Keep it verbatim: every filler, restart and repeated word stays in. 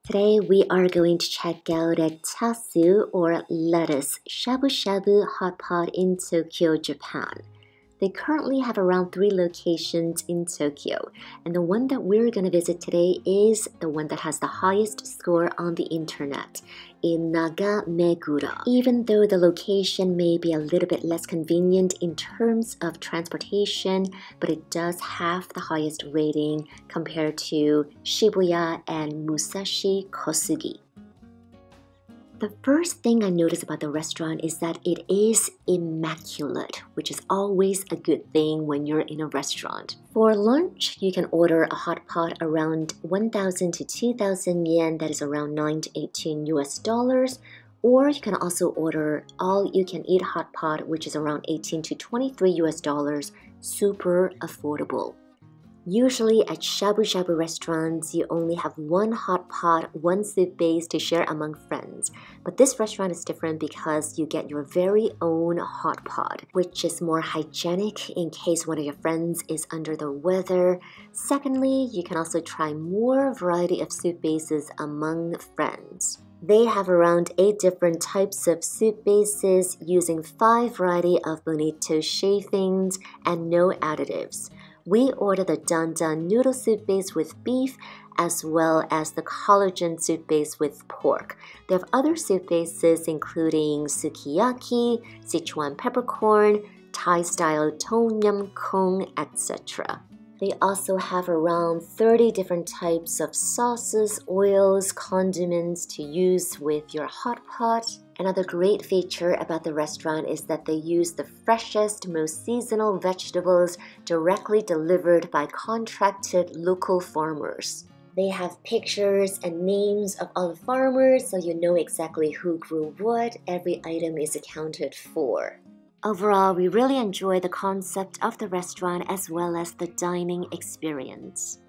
Today we are going to check out a chasu or lettuce shabu shabu hot pot in Tokyo, Japan. They currently have around three locations in Tokyo, and the one that we're going to visit today is the one that has the highest score on the internet, in Nagameguro. Even though the location may be a little bit less convenient in terms of transportation, but it does have the highest rating compared to Shibuya and Musashi Kosugi. The first thing I notice about the restaurant is that it is immaculate, which is always a good thing when you're in a restaurant. For lunch, you can order a hot pot around one thousand to two thousand yen, that is around nine to eighteen U S dollars, or you can also order all-you-can-eat hot pot, which is around eighteen to twenty-three U S dollars, super affordable. Usually at shabu shabu restaurants, you only have one hot pot, one soup base to share among friends. But this restaurant is different because you get your very own hot pot, which is more hygienic in case one of your friends is under the weather. Secondly, you can also try more variety of soup bases among friends. They have around eight different types of soup bases using five variety of bonito shavings and no additives. We ordered the Dan Dan noodle soup base with beef, as well as the collagen soup base with pork. They have other soup bases including sukiyaki, Sichuan peppercorn, Thai-style tom yum goong, et cetera. They also have around thirty different types of sauces, oils, condiments to use with your hot pot. Another great feature about the restaurant is that they use the freshest, most seasonal vegetables directly delivered by contracted local farmers. They have pictures and names of all the farmers, so you know exactly who grew what. Every item is accounted for. Overall, we really enjoy the concept of the restaurant as well as the dining experience.